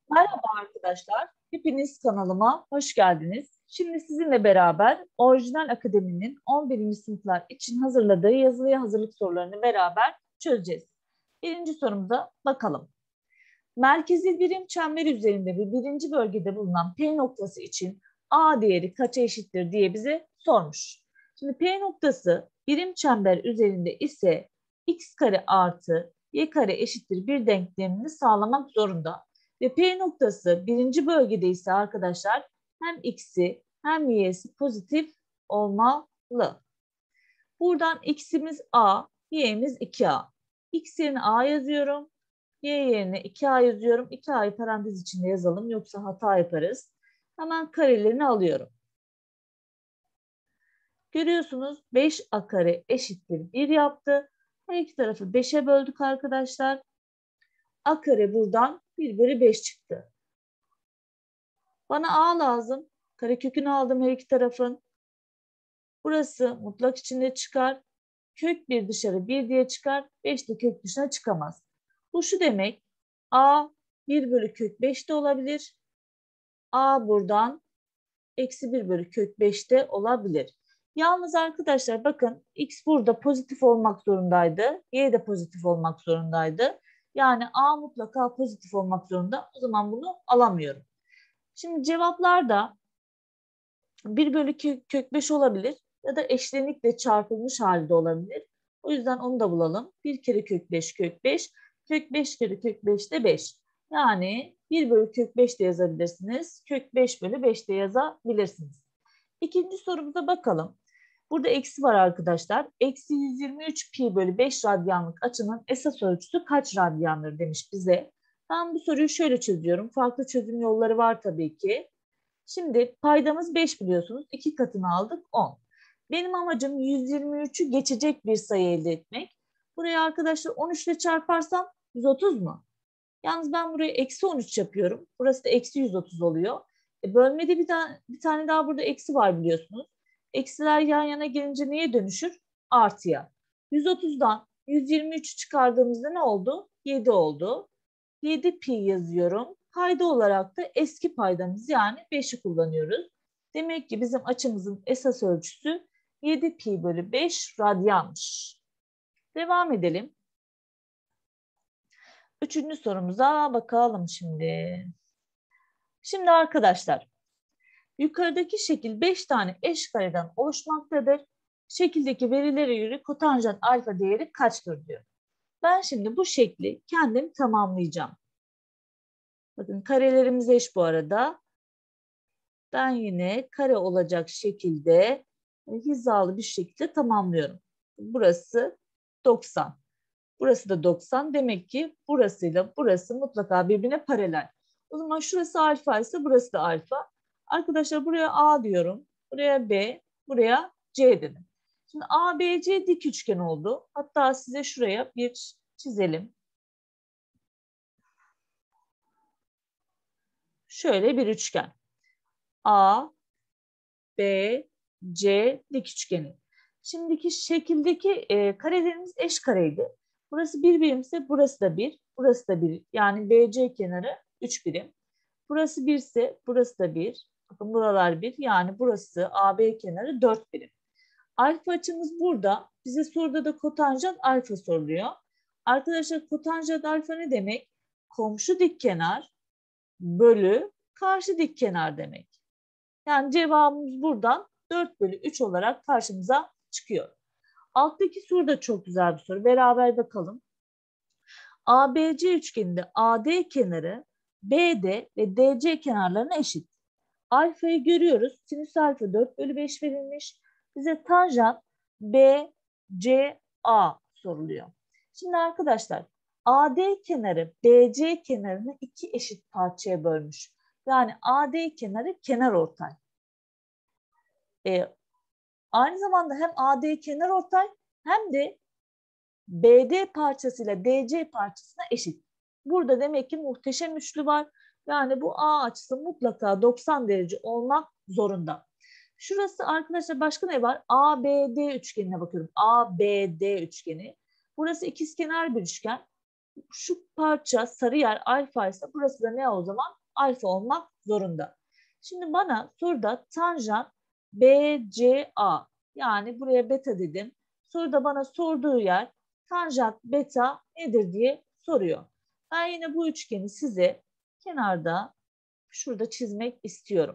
Merhaba arkadaşlar, hepiniz kanalıma hoş geldiniz. Şimdi sizinle beraber Orijinal Akademi'nin 11. sınıflar için hazırladığı yazılıya hazırlık sorularını beraber çözeceğiz. Birinci sorumuza bakalım. Merkezi birim çemberi üzerinde ve birinci bölgede bulunan P noktası için A değeri kaça eşittir diye bize sormuş. Şimdi P noktası birim çember üzerinde ise x kare artı y kare eşittir bir denklemini sağlamak zorunda. Ve P noktası birinci bölgede ise arkadaşlar hem x'i hem y'si pozitif olmalı. Buradan x'imiz a, y'miz 2a. X yerine a yazıyorum. Y yerine 2a yazıyorum. 2a'yı parantez içinde yazalım yoksa hata yaparız. Hemen karelerini alıyorum. Görüyorsunuz 5a kare eşittir 1 yaptı. Her iki tarafı 5'e böldük arkadaşlar. A kare buradan 1 bölü 5 çıktı. Bana a lazım. Karekökünü aldım her iki tarafın. Burası mutlak içinde çıkar. Kök 1 dışarı 1 diye çıkar. 5 de kök dışına çıkamaz. Bu şu demek. A 1 bölü kök 5 de olabilir. A buradan eksi 1 bölü kök 5 de olabilir. Yalnız arkadaşlar bakın x burada pozitif olmak zorundaydı. Y de pozitif olmak zorundaydı. Yani A mutlaka pozitif olmak zorunda. O zaman bunu alamıyorum. Şimdi cevaplarda 1 bölü kök 5 olabilir ya da eşlenikle çarpılmış halde olabilir. O yüzden onu da bulalım. 1 kere kök 5 kök 5. Kök 5 kere kök 5 de 5. Yani 1 bölü kök 5 de yazabilirsiniz. Kök 5 bölü 5 de yazabilirsiniz. İkinci sorumuza bakalım. Burada eksi var arkadaşlar. Eksi 123 pi bölü 5 radyanlık açının esas ölçüsü kaç radyandır demiş bize. Ben bu soruyu şöyle çözüyorum. Farklı çözüm yolları var tabii ki. Şimdi paydamız 5 biliyorsunuz. 2 katını aldık 10. Benim amacım 123'ü geçecek bir sayı elde etmek. Buraya arkadaşlar 13 ile çarparsam 130 mu? Yalnız ben buraya eksi 13 yapıyorum. Burası da eksi 130 oluyor. Bölmede bir tane daha burada eksi var biliyorsunuz. Eksiler yan yana gelince neye dönüşür? Artıya. 130'dan 123'ü çıkardığımızda ne oldu? 7 oldu. 7 pi yazıyorum. Payda olarak da eski paydamız yani 5'i kullanıyoruz. Demek ki bizim açımızın esas ölçüsü 7 pi bölü 5 radyanmış. Devam edelim. Üçüncü sorumuza bakalım şimdi. Şimdi arkadaşlar, yukarıdaki şekil 5 tane eş kareden oluşmaktadır. Şekildeki verilere göre kotanjant alfa değeri kaçtır diyor. Ben şimdi bu şekli kendim tamamlayacağım. Bakın karelerimiz eş bu arada. Ben yine kare olacak şekilde hizalı bir şekilde tamamlıyorum. Burası 90. Burası da 90. Demek ki burasıyla burası mutlaka birbirine paralel. O zaman şurası alfa ise burası da alfa. Arkadaşlar buraya A diyorum. Buraya B, buraya C dedim. Şimdi A, B, C dik üçgen oldu. Hatta size şuraya bir çizelim. Şöyle bir üçgen. A, B, C dik üçgeni. Şimdiki şekildeki karelerimiz eş kareydi. Burası bir birimse burası da bir, burası da bir. Yani BC kenarı 3 birim. Burası 1 ise burası da 1. Bakın buralar 1. Yani burası AB kenarı 4 birim. Alfa açımız burada. Bize soruda da kotanjant alfa soruluyor. Arkadaşlar kotanjant alfa ne demek? Komşu dik kenar bölü karşı dik kenar demek. Yani cevabımız buradan 4 bölü 3 olarak karşımıza çıkıyor. Alttaki soru da çok güzel bir soru. Beraber bakalım. ABC üçgeninde AD kenarı BD ve DC kenarlarına eşit. Alfayı görüyoruz. Sinüs alfa 4 bölü 5 verilmiş. Bize tanjant BCA soruluyor. Şimdi arkadaşlar AD kenarı BC kenarını iki eşit parçaya bölmüş. Yani AD kenarı kenarortay. Aynı zamanda hem AD kenarortay hem de BD parçasıyla DC parçasına eşit. Burada demek ki muhteşem üçlü var. Yani bu A açısı mutlaka 90 derece olmak zorunda. Şurası arkadaşlar başka ne var? ABD üçgenine bakıyorum. ABD üçgeni. Burası ikizkenar bir üçgen. Şu parça sarı yer alfa ise burası da ne o zaman? Alfa olmak zorunda. Şimdi bana soruda tanjant BCA, yani buraya beta dedim. Soruda bana sorduğu yer tanjant beta nedir diye soruyor. Ben yine bu üçgeni size kenarda şurada çizmek istiyorum.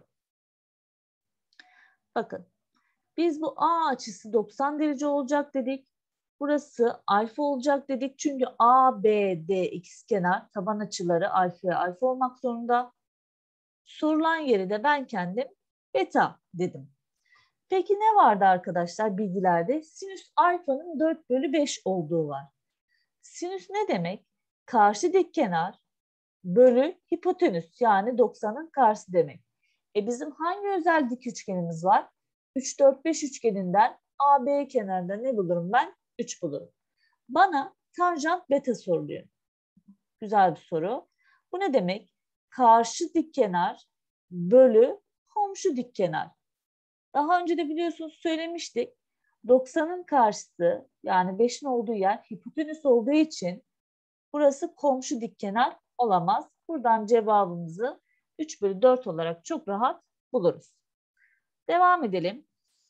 Bakın, biz bu A açısı 90 derece olacak dedik. Burası alfa olacak dedik. Çünkü ABD ikizkenar taban açıları alfa alfa olmak zorunda. Sorulan yeri de ben kendim beta dedim. Peki ne vardı arkadaşlar bilgilerde? Sinüs alfanın 4/5 olduğu var. Sinüs ne demek? Karşı dik kenar bölü hipotenüs, yani 90'ın karşısı demek. Bizim hangi özel dik üçgenimiz var? 3, 4, 5 üçgeninden AB kenarında ne bulurum ben? 3 bulurum. Bana tanjant beta soruluyor. Güzel bir soru. Bu ne demek? Karşı dik kenar bölü komşu dik kenar. Daha önce de biliyorsunuz söylemiştik. 90'ın karşısı, yani 5'in olduğu yer hipotenüs olduğu için burası komşu dik kenar olamaz. Buradan cevabımızı 3/4 olarak çok rahat buluruz. Devam edelim.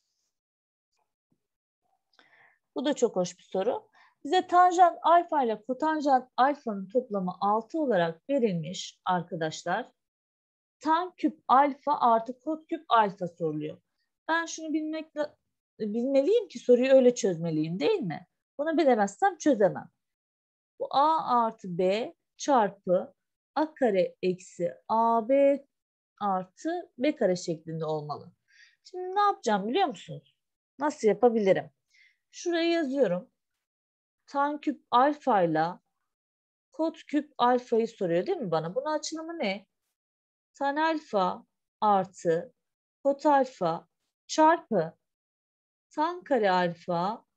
Bu da çok hoş bir soru. Bize tanjant alfa ile kotanjant alfanın toplamı 6 olarak verilmiş arkadaşlar. Tan küp alfa artı kot küp alfa soruluyor. Ben şunu bilmeliyim ki soruyu öyle çözmeliyim, değil mi? Bunu bilemezsem çözemem. Bu a artı b çarpı a kare eksi ab artı b kare şeklinde olmalı. Şimdi ne yapacağım biliyor musunuz? Nasıl yapabilirim? Şuraya yazıyorum. Tan küp alfa ile kot küp alfayı soruyor değil mi bana? Bunun açılımı ne? Tan alfa artı kot alfa çarpı tan kare alfa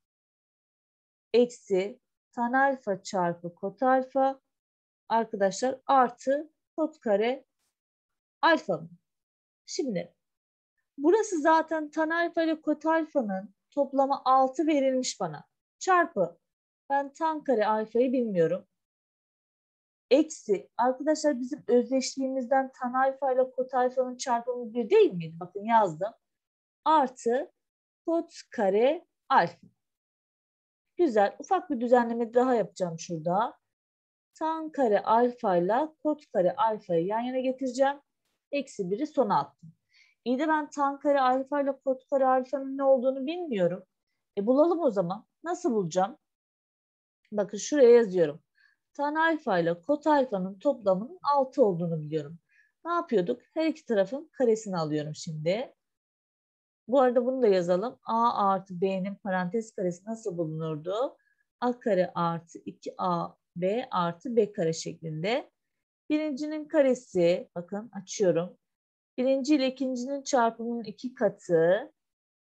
eksi tan alfa çarpı kot alfa arkadaşlar artı kot kare alfa mı? Şimdi burası zaten tan alfa ile kot alfanın toplamı 6 verilmiş bana. Çarpı, ben tan kare alfayı bilmiyorum. Eksi, arkadaşlar bizim özdeşliğimizden tan alfa ile kot alfanın çarpımı 1 değil miydi? Bakın yazdım. Artı kot kare alfa. Güzel. Ufak bir düzenleme daha yapacağım şurada. Tan kare alfa ile kot kare alfayı yan yana getireceğim. Eksi 1'i sona attım. İyi de ben tan kare alfa ile kot kare alfanın ne olduğunu bilmiyorum. Bulalım o zaman. Nasıl bulacağım? Bakın şuraya yazıyorum. Tan alfa ile kot alfanın toplamının 6 olduğunu biliyorum. Ne yapıyorduk? Her iki tarafın karesini alıyorum şimdi. Bu arada bunu da yazalım. A artı B'nin parantez karesi nasıl bulunurdu? A kare artı 2AB artı B kare şeklinde. Birincinin karesi, bakın açıyorum. Birinci ile ikincinin çarpımının 2 katı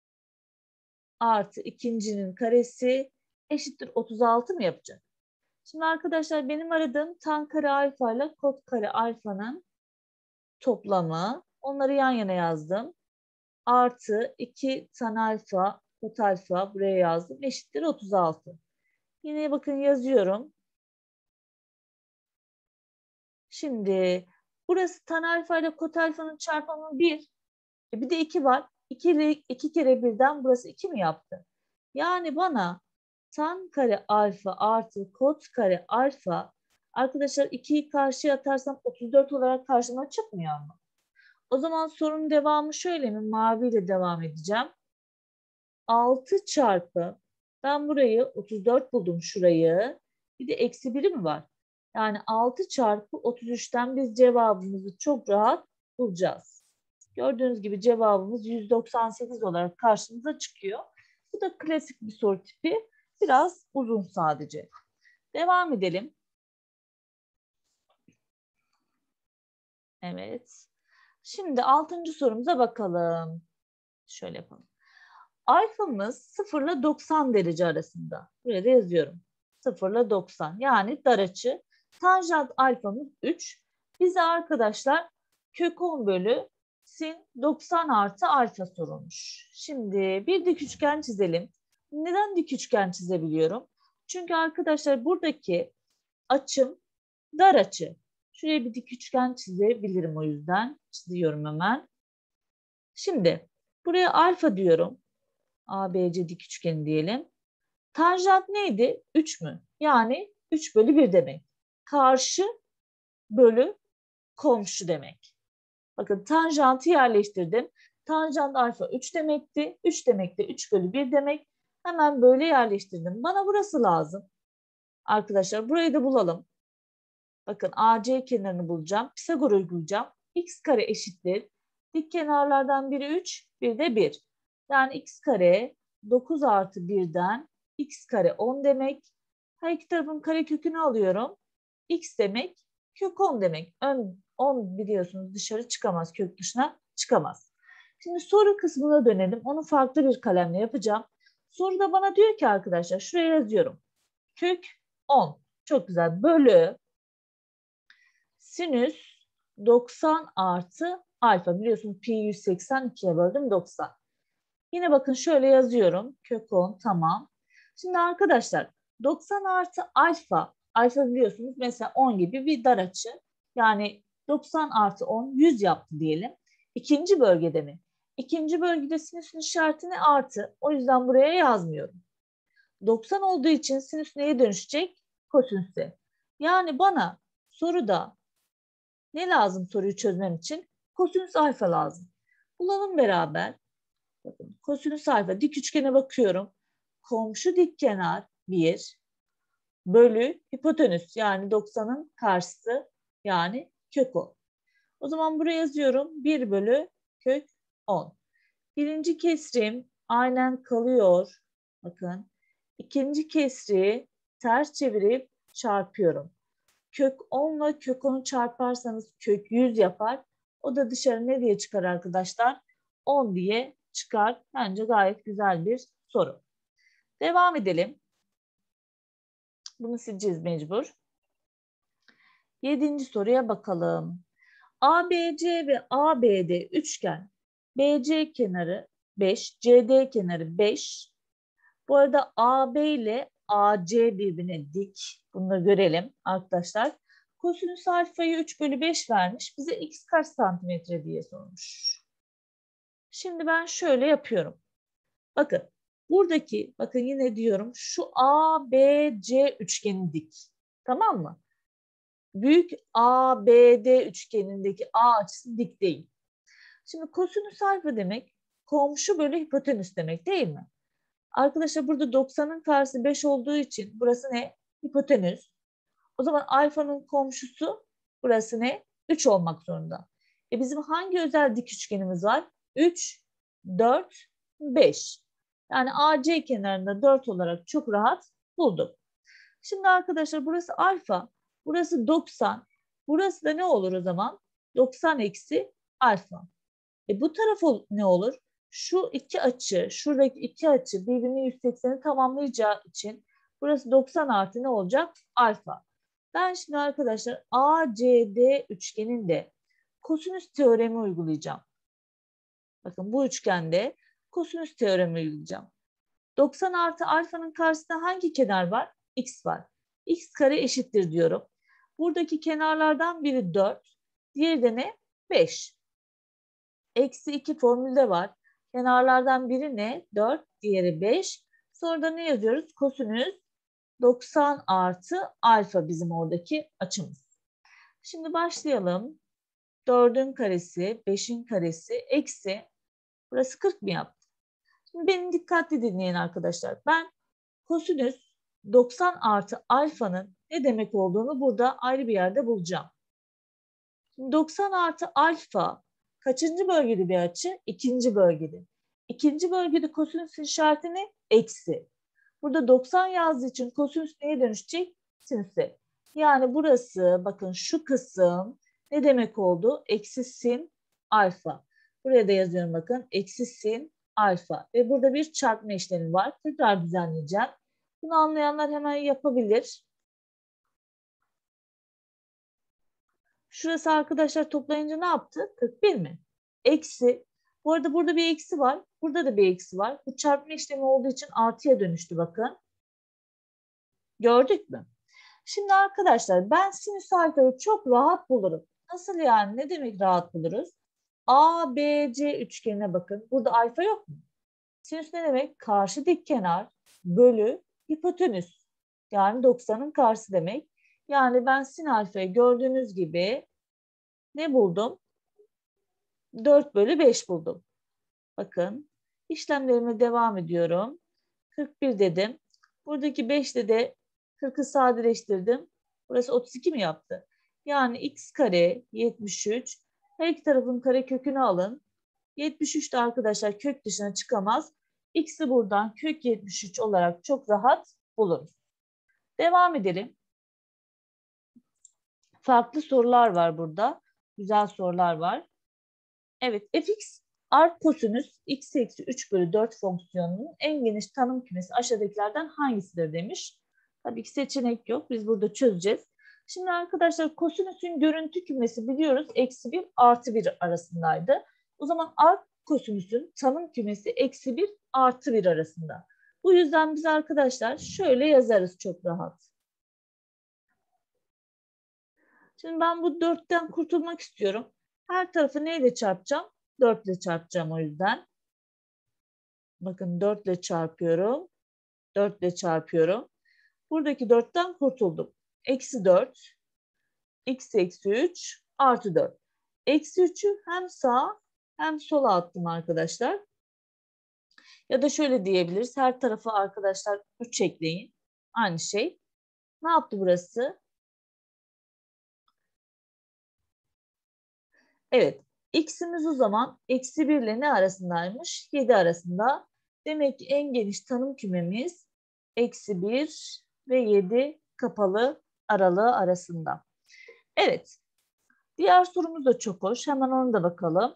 artı ikincinin karesi eşittir 36 mı yapacak? Şimdi arkadaşlar benim aradığım tan kare alfa ile kot kare alfanın toplamı. Onları yan yana yazdım. Artı 2 tan alfa, kot alfa buraya yazdım. Eşittir 36. Yine bakın yazıyorum. Şimdi burası tan alfa ile kot alfanın çarpımı 1. Bir de 2 var. 2 kere 1'den burası 2 mi yaptı? Yani bana tan kare alfa artı kot kare alfa, arkadaşlar 2'yi karşıya atarsam 34 olarak karşıma çıkmıyor mu? O zaman sorunun devamı şöyle mi? Maviyle devam edeceğim. 6 çarpı, ben burayı 34 buldum şurayı. Bir de eksi 1'i mi var? Yani 6 çarpı 33'ten biz cevabımızı çok rahat bulacağız. Gördüğünüz gibi cevabımız 198 olarak karşımıza çıkıyor. Bu da klasik bir soru tipi. Biraz uzun sadece. Devam edelim. Evet. Şimdi 6. sorumuza bakalım. Şöyle yapalım. Alfamız 0 ile 90 derece arasında. Buraya da yazıyorum. 0 ile 90. Yani dar açı. Tanjant alfamız 3. Bize arkadaşlar kök 10 bölü sin 90 artı alfa sorulmuş. Şimdi bir dik üçgen çizelim. Neden dik üçgen çizebiliyorum? Çünkü arkadaşlar buradaki açım dar açı. Şuraya bir dik üçgen çizebilirim o yüzden. Çiziyorum hemen. Şimdi buraya alfa diyorum. ABC dik üçgeni diyelim. Tanjant neydi? 3 mü? Yani 3 bölü 1 demek. Karşı bölü komşu demek. Bakın tanjantı yerleştirdim. Tanjant alfa 3 demekti. 3 demek de 3 bölü 1 demek. Hemen böyle yerleştirdim. Bana burası lazım. Arkadaşlar burayı da bulalım. Bakın AC kenarını bulacağım. Pisagor uygulayacağım. X kare eşittir. Dik kenarlardan biri 3, bir de 1. Yani x kare 9 artı 1'den x kare 10 demek. Her iki tarafın karekökünü alıyorum. X demek kök 10 demek. 10 biliyorsunuz dışarı çıkamaz. Kök dışına çıkamaz. Şimdi soru kısmına dönelim. Onu farklı bir kalemle yapacağım. Soruda bana diyor ki arkadaşlar şuraya yazıyorum. Kök 10. Çok güzel. Bölü sinüs 90 artı alfa. Biliyorsunuz pi 182'ye böldüm 90. Yine bakın şöyle yazıyorum. Kök 10 tamam. Şimdi arkadaşlar 90 artı alfa. Alfa biliyorsunuz mesela 10 gibi bir dar açı. Yani 90 artı 10 100 yaptı diyelim. İkinci bölgede mi? İkinci bölgede sinüsün işaretini artı. O yüzden buraya yazmıyorum. 90 olduğu için sinüs neye dönüşecek? Kosinüse. Yani bana soruda ne lazım soruyu çözmem için? Kosinüs alfa lazım. Bulalım beraber. Bakın, kosinüs alfa dik üçgene bakıyorum. Komşu dik kenar 1 bölü hipotenüs yani 90'ın karşısı yani kök 10. O zaman buraya yazıyorum 1 bölü kök 10. Birinci kesrim aynen kalıyor. Bakın ikinci kesri ters çevirip çarpıyorum. Kök 10 ile kök 10'u çarparsanız kök 100 yapar. O da dışarı ne diye çıkar arkadaşlar? 10 diye çıkar. Bence gayet güzel bir soru. Devam edelim. Bunu sileceğiz mecbur. 7. soruya bakalım. ABC ve ABD üçgen. BC kenarı 5, CD kenarı 5. Bu arada AB ile AC birbirine dik. Bunu da görelim arkadaşlar. Kosinüs alfayı 3 bölü 5 vermiş. Bize x kaç santimetre diye sormuş. Şimdi ben şöyle yapıyorum. Bakın buradaki bakın yine diyorum şu ABC üçgeni dik. Tamam mı? Büyük ABD üçgenindeki A açısı dik değil. Şimdi kosinüs alfa demek komşu bölü hipotenüs demek değil mi? Arkadaşlar burada 90'ın karşısı 5 olduğu için burası ne? Hipotenüs. O zaman alfanın komşusu burası ne? 3 olmak zorunda. Bizim hangi özel dik üçgenimiz var? 3, 4, 5. Yani AC kenarında 4 olarak çok rahat bulduk. Şimdi arkadaşlar burası alfa, burası 90. Burası da ne olur o zaman? 90 eksi alfa. Bu taraf ne olur? Şu iki açı, şuradaki iki açı birbirini 180'i tamamlayacağı için burası 90 artı ne olacak? Alfa. Ben şimdi arkadaşlar ACD üçgeninde kosinüs teoremi uygulayacağım. Bakın bu üçgende kosinüs teoremi uygulayacağım. 90 artı alfanın karşısında hangi kenar var? X var. X kare eşittir diyorum. Buradaki kenarlardan biri 4, diğeri de ne? 5. Eksi 2 formülde var. Kenarlardan biri ne? 4, diğeri 5. Sonra da ne yazıyoruz? Kosinüs 90 artı alfa bizim oradaki açımız. Şimdi başlayalım. 4'ün karesi, 5'in karesi, eksi. Burası 40 mı yaptı? Şimdi beni dikkatli dinleyin arkadaşlar. Ben kosinüs 90 artı alfanın ne demek olduğunu burada ayrı bir yerde bulacağım. Şimdi 90 artı alfa kaçıncı bölgede bir açı? İkinci bölgede. İkinci bölgede kosinüs işareti ne? Eksi. Burada 90 yazdığı için kosinüs neye dönüşecek? Sinüse. Yani burası bakın şu kısım ne demek oldu? Eksi sin alfa. Buraya da yazıyorum bakın. Eksi sin alfa. Ve burada bir çarpma işlemi var. Tekrar düzenleyeceğim. Bunu anlayanlar hemen yapabilir. Şurası arkadaşlar toplayınca ne yaptı? 41 mi? Eksi. Bu arada burada bir eksi var. Burada da bir eksi var. Bu çarpma işlemi olduğu için artıya dönüştü bakın. Gördük mü? Şimdi arkadaşlar ben sinüs alfayı çok rahat bulurum. Nasıl yani? Ne demek rahat buluruz? ABC üçgenine bakın. Burada alfa yok mu? Sinüs ne demek? Karşı dik kenar bölü hipotenüs. Yani 90'ın karşısı demek. Yani ben sin alfayı gördüğünüz gibi ne buldum? 4 bölü 5 buldum. Bakın işlemlerime devam ediyorum. 41 dedim. Buradaki 5'te de 40'ı sadeleştirdim. Burası 32 mi yaptı? Yani x kare 73. Her iki tarafın kare kökünü alın. 73 de arkadaşlar kök dışına çıkamaz. X'i buradan kök 73 olarak çok rahat buluruz. Devam edelim. Farklı sorular var burada. Güzel sorular var. Evet, fx arc kosinüs x eksi 3 bölü 4 fonksiyonunun en geniş tanım kümesi aşağıdakilerden hangisidir demiş. Tabii ki seçenek yok. Biz burada çözeceğiz. Şimdi arkadaşlar kosinüsün görüntü kümesi biliyoruz eksi 1 artı 1 arasındaydı. O zaman arc kosinüsün tanım kümesi eksi 1 artı 1 arasında. Bu yüzden biz arkadaşlar şöyle yazarız çok rahat. Şimdi ben bu 4'ten kurtulmak istiyorum. Her tarafı neyle çarpacağım? 4 ile çarpacağım o yüzden. Bakın 4 ile çarpıyorum. 4 ile çarpıyorum. Buradaki 4'ten kurtuldum. Eksi 4, x eksi 3 artı 4. Eksi 3'ü hem sağa hem sola attım arkadaşlar. Ya da şöyle diyebiliriz. Her tarafa arkadaşlar 3 ekleyin. Aynı şey. Ne yaptı burası? Evet. X'imiz o zaman eksi 1 ile ne arasındaymış? 7 arasında. Demek ki en geniş tanım kümemiz eksi 1 ve 7 kapalı aralığı arasında. Evet. Diğer sorumuz da çok hoş. Hemen onu da bakalım.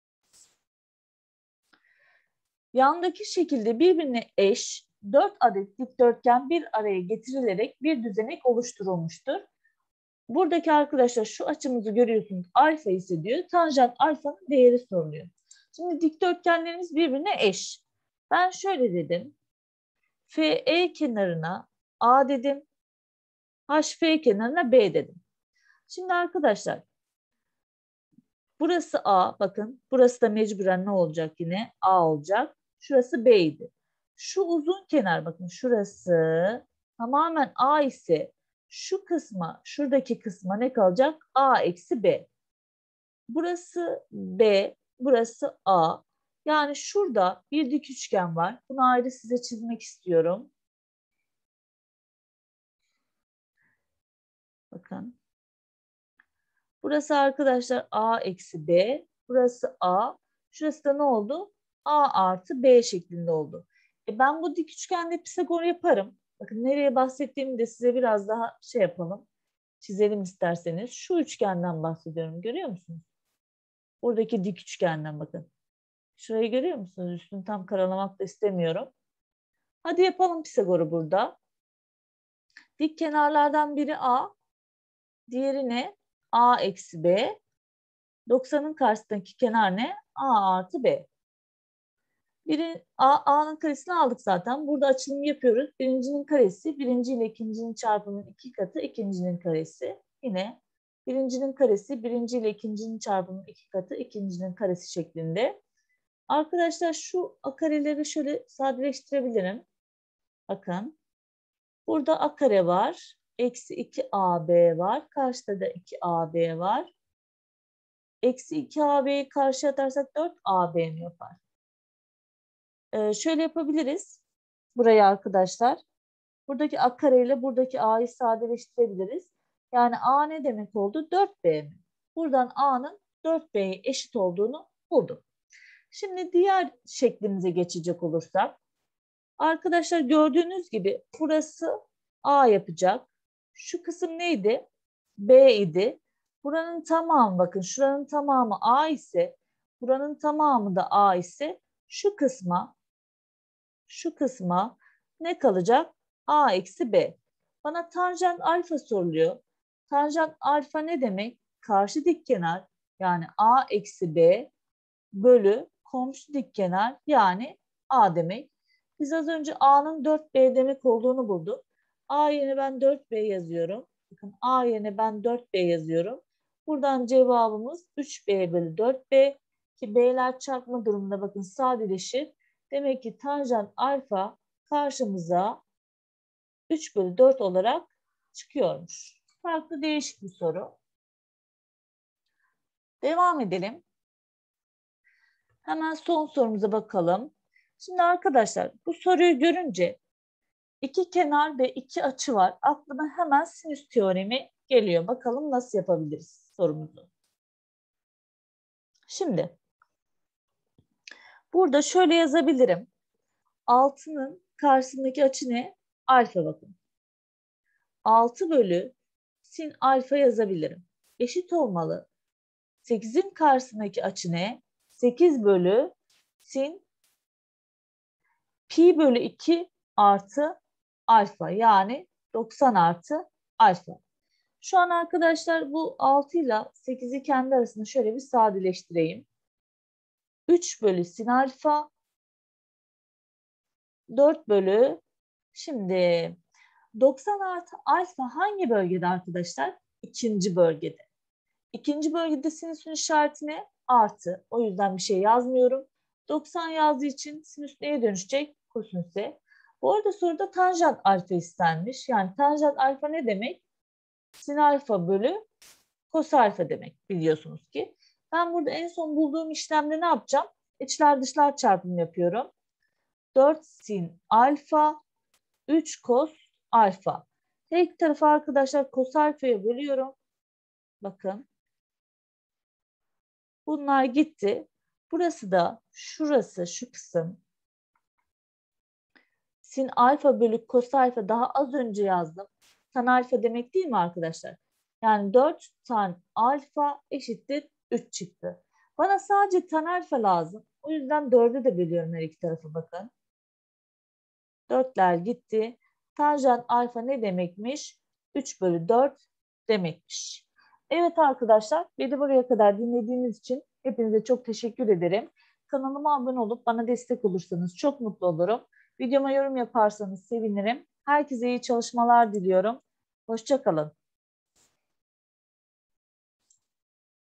Yandaki şekilde birbirine eş 4 adet dikdörtgen bir araya getirilerek bir düzenek oluşturulmuştur. Buradaki arkadaşlar şu açımızı görüyorsunuz. Alfa ise diyor. Tanjant alfanın değeri soruluyor. Şimdi dikdörtgenlerimiz birbirine eş. Ben şöyle dedim. FE kenarına A dedim. HF kenarına B dedim. Şimdi arkadaşlar burası A. Bakın burası da mecburen ne olacak yine? A olacak. Şurası B idi. Şu uzun kenar bakın şurası tamamen A ise şu kısma, şuradaki kısma ne kalacak? A eksi B. Burası B, burası A. Yani şurada bir dik üçgen var. Bunu ayrı size çizmek istiyorum. Bakın. Burası arkadaşlar A eksi B. Burası A. Şurası da ne oldu? A artı B şeklinde oldu. Ben bu dik üçgende Pisagor yaparım. Bakın nereye bahsettiğimi de size biraz daha şey yapalım. Çizelim isterseniz. Şu üçgenden bahsediyorum. Görüyor musunuz? Buradaki dik üçgenden bakın. Şurayı görüyor musunuz? Üstünü tam karalamak da istemiyorum. Hadi yapalım Pisagor'u burada. Dik kenarlardan biri A. Diğeri ne? A eksi B. 90'ın karşısındaki kenar ne? A artı B. A'nın karesini aldık zaten. Burada açılım yapıyoruz. Birincinin karesi, birinci ile ikincinin çarpımının 2 katı, ikincinin karesi. Yine birincinin karesi, birinci ile ikincinin çarpımının 2 katı, ikincinin karesi şeklinde. Arkadaşlar şu a kareleri şöyle sadeleştirebilirim. Bakın. Burada a kare var. Eksi 2ab var. Karşıda da 2ab var. Eksi 2ab'yi karşıya atarsak 4ab mi yapar? Şöyle yapabiliriz. Burayı arkadaşlar. Buradaki a kare ile buradaki a'yı sadeleştirebiliriz. Yani a ne demek oldu? 4b mi? Buradan a'nın 4b'ye eşit olduğunu buldum. Şimdi diğer şeklimize geçecek olursak. Arkadaşlar gördüğünüz gibi burası A yapacak. Şu kısım neydi? B idi. Buranın tamamı bakın şuranın tamamı A ise buranın tamamı da A ise şu kısma ne kalacak? A eksi B. Bana tanjant alfa soruluyor. Tanjant alfa ne demek? Karşı dikkenar yani A eksi B bölü komşu dikkenar yani A demek. Biz az önce A'nın 4B demek olduğunu bulduk. A yerine ben 4B yazıyorum. Bakın A yerine ben 4B yazıyorum. Buradan cevabımız 3B bölü 4B ki B'ler çarpma durumunda bakın sadeleşir. Demek ki tanjant alfa karşımıza 3 bölü 4 olarak çıkıyormuş. Farklı değişik bir soru. Devam edelim. Hemen son sorumuza bakalım. Şimdi arkadaşlar bu soruyu görünce iki kenar ve iki açı var. Aklıma hemen sinüs teoremi geliyor. Bakalım nasıl yapabiliriz sorumuzu. Şimdi burada şöyle yazabilirim. 6'nın karşısındaki açı ne? Alfa bakın. 6 bölü sin alfa yazabilirim. Eşit olmalı. 8'in karşısındaki açı ne? 8 bölü sin pi bölü 2 artı alfa yani 90 artı alfa. Şu an arkadaşlar bu 6 ile 8'i kendi arasında şöyle bir sadeleştireyim. 3 bölü sin alfa 4 bölü şimdi 90 artı alfa hangi bölgede arkadaşlar? İkinci bölgede. İkinci bölgede sinüsün işareti ne? Artı. O yüzden bir şey yazmıyorum. 90 yazdığı için sinüs neye dönüşecek? Kosinüse. Bu arada soruda tanjant alfa istenmiş. Yani tanjant alfa ne demek? Sin alfa bölü kos alfa demek biliyorsunuz ki. Ben burada en son bulduğum işlemde ne yapacağım? İçler dışlar çarpımı yapıyorum. 4 sin alfa 3 kos alfa. Her iki tarafı arkadaşlar kos alfaya bölüyorum. Bakın. Bunlar gitti. Burası da şurası şu kısım. Sin alfa bölü kos alfa daha az önce yazdım. Tan alfa demek değil mi arkadaşlar? Yani 4 tan alfa eşittir 3 çıktı. Bana sadece tan alfa lazım. O yüzden 4'e de bölüyorum her iki tarafı bakın. 4'ler gitti. Tanjant alfa ne demekmiş? 3 bölü 4 demekmiş. Evet arkadaşlar, beni buraya kadar dinlediğiniz için hepinize çok teşekkür ederim. Kanalıma abone olup bana destek olursanız çok mutlu olurum. Videoma yorum yaparsanız sevinirim. Herkese iyi çalışmalar diliyorum. Hoşça kalın.